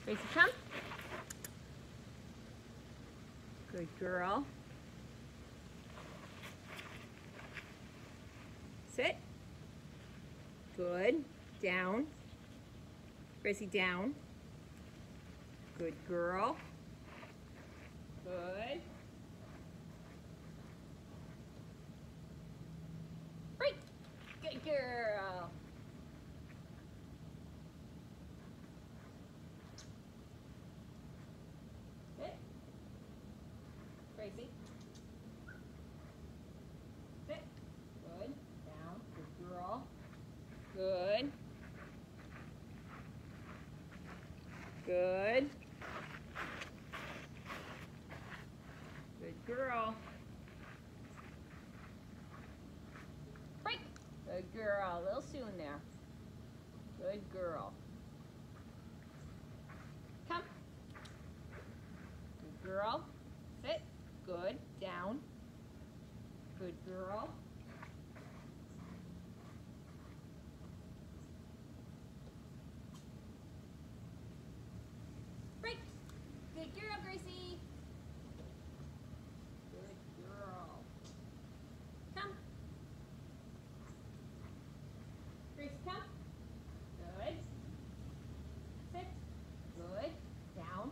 Gracie, come. Good girl. Sit. Good. Down. Gracie, down. Good girl. Good. Break. Good girl. Sit. Gracie. Sit. Good. Down. Good girl. Good. Good. Good girl. Break. Good girl. A little soon there. Good girl. Come. Good girl. Sit. Good. Down. Good girl. Break. Good girl, Gracie. Good girl. Come. Gracie, come. Good. Sit. Good. Down.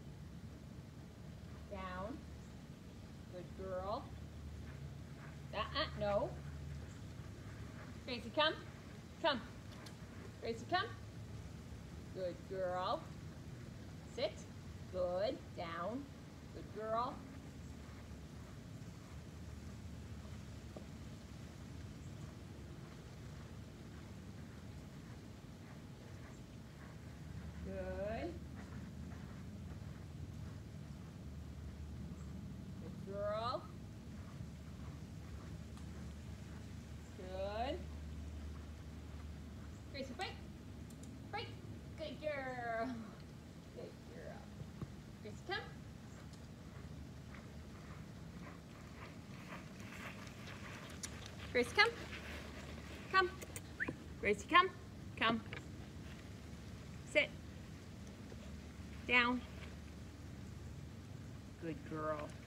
Down. Good girl. No. Gracie, come. Come. Gracie, come. Good girl. Sit. Good. Down. Good girl. Good. Good girl. Good. Gracie, break. Break. Good girl. Good girl. Gracie, come. Gracie, come. Come. Gracie, come. Come. Sit. Down. Good girl.